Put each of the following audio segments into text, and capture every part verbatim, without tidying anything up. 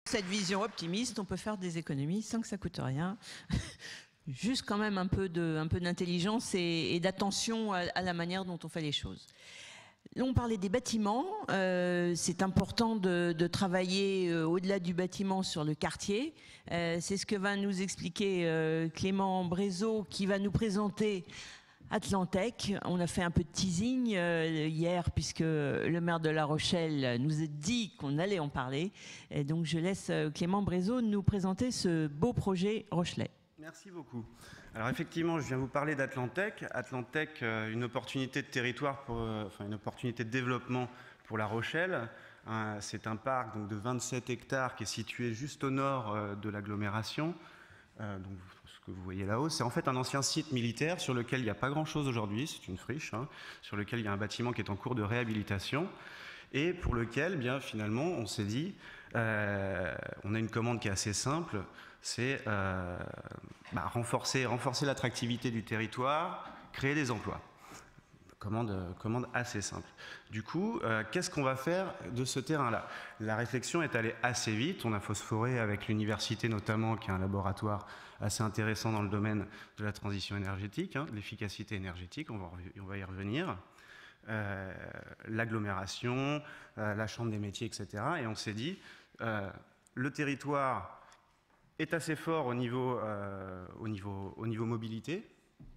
Cette vision optimiste, on peut faire des économies sans que ça coûte rien. Juste quand même un peu de, un peu d'intelligence et, et d'attention à, à la manière dont on fait les choses. Là, on parlait des bâtiments. Euh, c'est important de, de travailler euh, au-delà du bâtiment sur le quartier. Euh, c'est ce que va nous expliquer euh, Clément Brézeau, qui va nous présenter Atlantec. On a fait un peu de teasing euh, hier, puisque le maire de La Rochelle nous a dit qu'on allait en parler. Et donc, je laisse Clément Brézeau nous présenter ce beau projet Rochelais. Merci beaucoup. Alors effectivement, je viens vous parler d'Atlantec. Atlantec, euh, une opportunité de territoire, pour, euh, enfin une opportunité de développement pour La Rochelle. Euh, c'est un parc donc, de vingt-sept hectares qui est situé juste au nord euh, de l'agglomération. Euh, donc, ce que vous voyez là-haut, c'est en fait un ancien site militaire sur lequel il n'y a pas grand-chose aujourd'hui, c'est une friche, hein, sur lequel il y a un bâtiment qui est en cours de réhabilitation et pour lequel, bien finalement, on s'est dit, euh, on a une commande qui est assez simple, c'est euh, bah, renforcer, renforcer l'attractivité du territoire, créer des emplois. Commande, commande assez simple. Du coup, euh, qu'est-ce qu'on va faire de ce terrain-là? La réflexion est allée assez vite. On a phosphoré avec l'université notamment, qui est un laboratoire assez intéressant dans le domaine de la transition énergétique, hein, de l'efficacité énergétique, on va, on va y revenir. Euh, l'agglomération, euh, la chambre des métiers, et cetera. Et on s'est dit, euh, le territoire est assez fort au niveau, euh, au niveau, au niveau mobilité,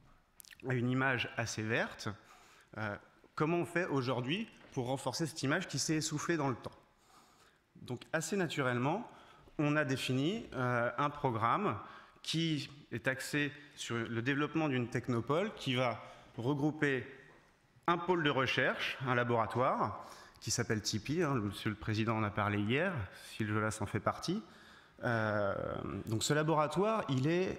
a une image assez verte. Euh, comment on fait aujourd'hui pour renforcer cette image qui s'est essoufflée dans le temps? Donc assez naturellement, on a défini euh, un programme qui est axé sur le développement d'une technopole qui va regrouper un pôle de recherche, un laboratoire, qui s'appelle Tipeee, hein, monsieur le Président en a parlé hier, Sylvain Jolas en fait partie. Euh, donc ce laboratoire, il est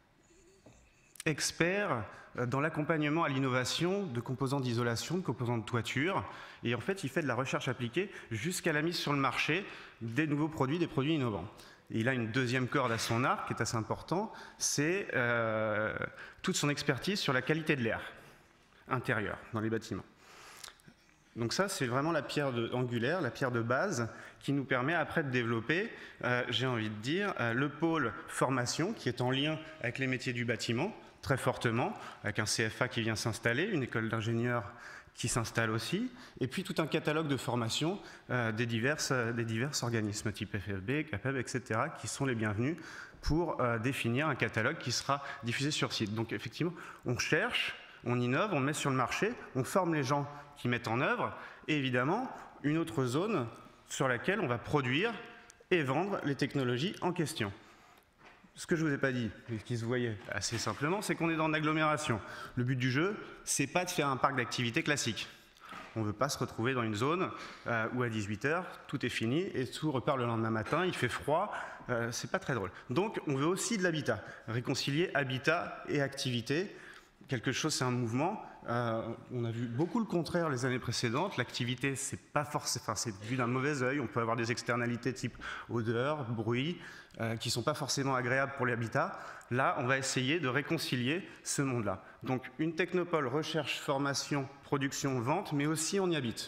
expert dans l'accompagnement à l'innovation de composants d'isolation, de composants de toiture. Et en fait, il fait de la recherche appliquée jusqu'à la mise sur le marché des nouveaux produits, des produits innovants. Et il a une deuxième corde à son arc qui est assez important, c'est euh, toute son expertise sur la qualité de l'air intérieur dans les bâtiments. Donc ça, c'est vraiment la pierre de, angulaire, la pierre de base qui nous permet après de développer, euh, j'ai envie de dire, euh, le pôle formation qui est en lien avec les métiers du bâtiment, très fortement, avec un C F A qui vient s'installer, une école d'ingénieurs qui s'installe aussi, et puis tout un catalogue de formation euh, des, diverses, euh, des divers organismes type F F B, CAPEB, et cetera, qui sont les bienvenus pour euh, définir un catalogue qui sera diffusé sur site. Donc effectivement, on cherche, on innove, on met sur le marché, on forme les gens qui mettent en œuvre, et évidemment, une autre zone sur laquelle on va produire et vendre les technologies en question. Ce que je ne vous ai pas dit, et qui se voyait assez simplement, c'est qu'on est dans une agglomération. Le but du jeu, c'est pas de faire un parc d'activités classique. On ne veut pas se retrouver dans une zone euh, où à dix-huit heures, tout est fini et tout repart le lendemain matin, il fait froid, euh, c'est pas très drôle. Donc on veut aussi de l'habitat, réconcilier habitat et activité. Quelque chose, c'est un mouvement. Euh, on a vu beaucoup le contraire les années précédentes. L'activité, c'est pas forcément, enfin, c'est vu d'un mauvais œil. On peut avoir des externalités type odeur, bruit, euh, qui sont pas forcément agréables pour l'habitat. Là, on va essayer de réconcilier ce monde-là. Donc, une technopole recherche, formation, production, vente, mais aussi on y habite.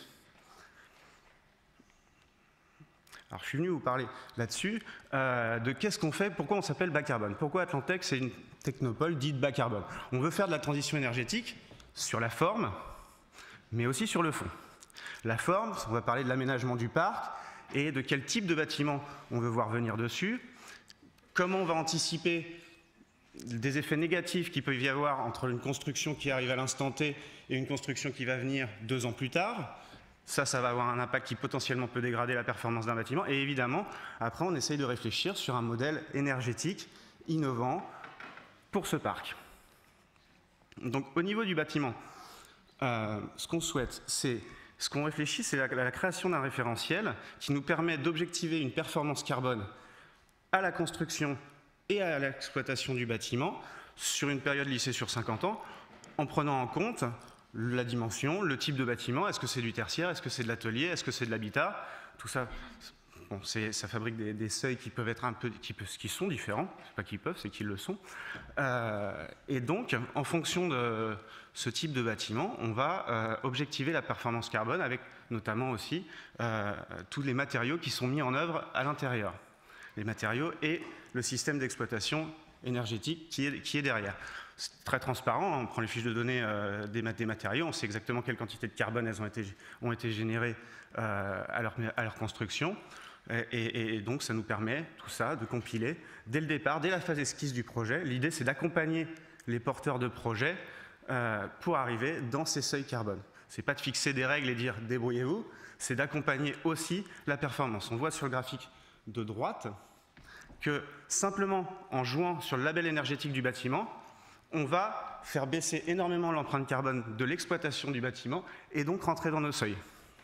Alors, je suis venu vous parler là-dessus euh, de qu'est-ce qu'on fait, pourquoi on s'appelle bas carbone. Pourquoi Atlantec, c'est une technopole dite bas carbone. On veut faire de la transition énergétique sur la forme, mais aussi sur le fond. La forme, on va parler de l'aménagement du parc et de quel type de bâtiment on veut voir venir dessus, comment on va anticiper des effets négatifs qu'il peut y avoir entre une construction qui arrive à l'instant T et une construction qui va venir deux ans plus tard. Ça, ça va avoir un impact qui potentiellement peut dégrader la performance d'un bâtiment. Et évidemment, après, on essaye de réfléchir sur un modèle énergétique innovant pour ce parc. Donc, au niveau du bâtiment, euh, ce qu'on souhaite, c'est, ce qu'on réfléchit, c'est la, la création d'un référentiel qui nous permet d'objectiver une performance carbone à la construction et à l'exploitation du bâtiment sur une période lissée sur cinquante ans, en prenant en compte la dimension, le type de bâtiment, est-ce que c'est du tertiaire, est-ce que c'est de l'atelier, est-ce que c'est de l'habitat, tout ça, bon, ça fabrique des, des seuils qui peuvent être un peu, qui, peuvent, qui sont différents, c'est pas qu'ils peuvent, c'est qu'ils le sont. Euh, et donc, en fonction de ce type de bâtiment, on va euh, objectiver la performance carbone avec notamment aussi euh, tous les matériaux qui sont mis en œuvre à l'intérieur. les matériaux, et le système d'exploitation énergétique qui est, qui est derrière. C'est très transparent, on prend les fiches de données euh, des, des matériaux, on sait exactement quelle quantité de carbone elles ont été, ont été générées euh, à, leur, à leur construction. Et, et, et donc ça nous permet, tout ça, de compiler dès le départ, dès la phase esquisse du projet. L'idée, c'est d'accompagner les porteurs de projets euh, pour arriver dans ces seuils carbone. Ce n'est pas de fixer des règles et dire « débrouillez-vous », c'est d'accompagner aussi la performance. On voit sur le graphique de droite que simplement en jouant sur le label énergétique du bâtiment, on va faire baisser énormément l'empreinte carbone de l'exploitation du bâtiment et donc rentrer dans nos seuils.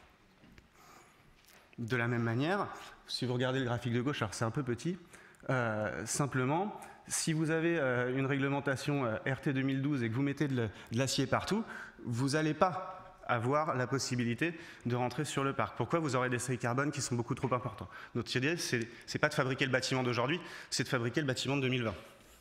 De la même manière, si vous regardez le graphique de gauche, alors c'est un peu petit, euh, simplement, si vous avez euh, une réglementation euh, R T deux mille douze et que vous mettez de l'acier partout, vous n'allez pas avoir la possibilité de rentrer sur le parc. Pourquoi? Vous aurez des seuils carbone qui sont beaucoup trop importants. Notre idée, ce n'est pas de fabriquer le bâtiment d'aujourd'hui, c'est de fabriquer le bâtiment de deux mille vingt.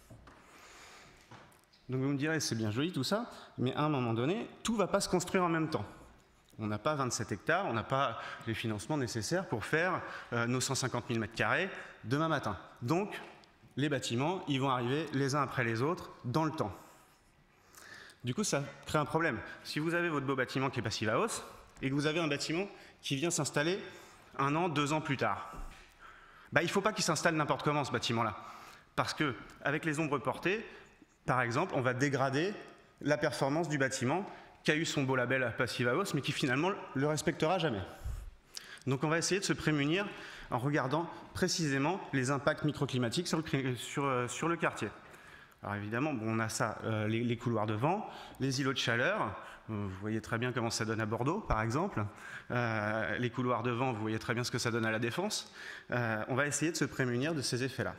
Donc vous me direz, c'est bien joli tout ça, mais à un moment donné, tout ne va pas se construire en même temps. On n'a pas vingt-sept hectares, on n'a pas les financements nécessaires pour faire euh, nos cent cinquante mille mètres carrés demain matin. Donc, les bâtiments, ils vont arriver les uns après les autres dans le temps. Du coup, ça crée un problème. Si vous avez votre beau bâtiment qui est passif à hausse, et que vous avez un bâtiment qui vient s'installer un an, deux ans plus tard, bah, il ne faut pas qu'il s'installe n'importe comment, ce bâtiment-là. Parce qu'avec les ombres portées, par exemple, on va dégrader la performance du bâtiment qui a eu son beau label Passive House, mais qui finalement le respectera jamais. Donc on va essayer de se prémunir en regardant précisément les impacts microclimatiques sur le, sur, sur le quartier. Alors évidemment, bon, on a ça, euh, les, les couloirs de vent, les îlots de chaleur, vous voyez très bien comment ça donne à Bordeaux, par exemple. Euh, les couloirs de vent, vous voyez très bien ce que ça donne à La Défense. Euh, on va essayer de se prémunir de ces effets-là.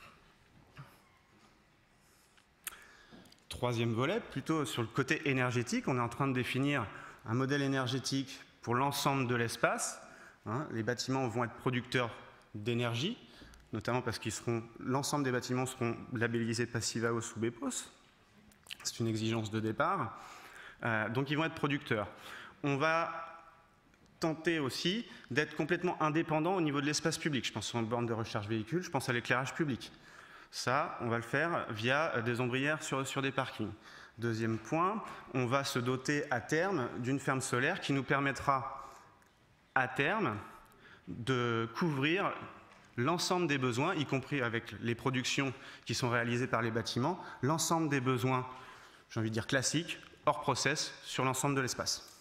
Troisième volet, plutôt sur le côté énergétique, on est en train de définir un modèle énergétique pour l'ensemble de l'espace. Hein, les bâtiments vont être producteurs d'énergie, notamment parce qu'ils seront, l'ensemble des bâtiments seront labellisés Passive House ou B P O S. C'est une exigence de départ. Euh, donc ils vont être producteurs. On va tenter aussi d'être complètement indépendant au niveau de l'espace public. Je pense aux bornes de recharge véhicules, je pense à l'éclairage public. Ça, on va le faire via des ombrières sur, sur des parkings. Deuxième point, on va se doter à terme d'une ferme solaire qui nous permettra à terme de couvrir l'ensemble des besoins, y compris avec les productions qui sont réalisées par les bâtiments, l'ensemble des besoins, j'ai envie de dire classiques, hors process, sur l'ensemble de l'espace.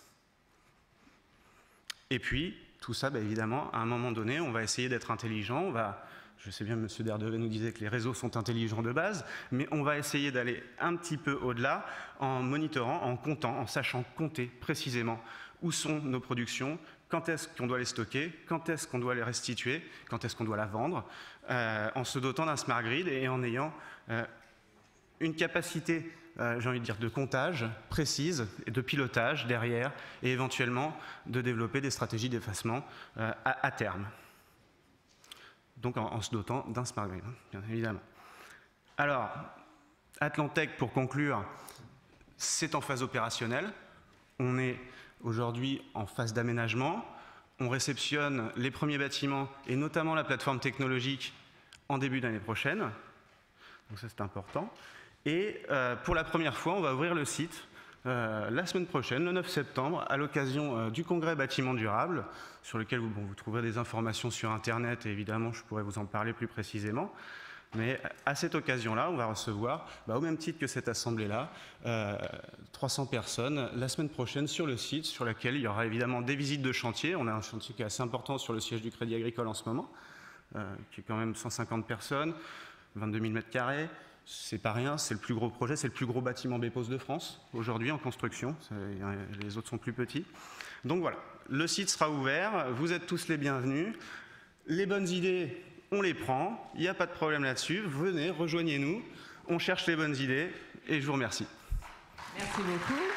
Et puis, tout ça, bah, évidemment, à un moment donné, on va essayer d'être intelligent, on va... Je sais bien, M. Derdevet nous disait que les réseaux sont intelligents de base, mais on va essayer d'aller un petit peu au-delà en monitorant, en comptant, en sachant compter précisément où sont nos productions, quand est-ce qu'on doit les stocker, quand est-ce qu'on doit les restituer, quand est-ce qu'on doit la vendre, euh, en se dotant d'un smart grid et en ayant euh, une capacité, euh, j'ai envie de dire, de comptage précise et de pilotage derrière, et éventuellement de développer des stratégies d'effacement euh, à, à terme. Donc en, en se dotant d'un smart grid, hein, bien évidemment. Alors, Atlantec, pour conclure, c'est en phase opérationnelle. On est aujourd'hui en phase d'aménagement. On réceptionne les premiers bâtiments, et notamment la plateforme technologique, en début d'année prochaine. Donc ça, c'est important. Et euh, pour la première fois, on va ouvrir le site Euh, la semaine prochaine, le neuf septembre, à l'occasion euh, du congrès Bâtiments Durables, sur lequel vous, bon, vous trouverez des informations sur Internet, et évidemment, je pourrais vous en parler plus précisément. Mais à cette occasion-là, on va recevoir, bah, au même titre que cette assemblée-là, euh, trois cents personnes la semaine prochaine sur le site, sur lequel il y aura évidemment des visites de chantier. On a un chantier qui est assez important sur le siège du Crédit Agricole en ce moment, euh, qui est quand même cent cinquante personnes, vingt-deux mille mètres carrés. C'est pas rien, c'est le plus gros projet, c'est le plus gros bâtiment B P O S de France, aujourd'hui en construction, les autres sont plus petits. Donc voilà, le site sera ouvert, vous êtes tous les bienvenus. Les bonnes idées, on les prend, il n'y a pas de problème là-dessus, venez, rejoignez-nous, on cherche les bonnes idées, et je vous remercie. Merci beaucoup.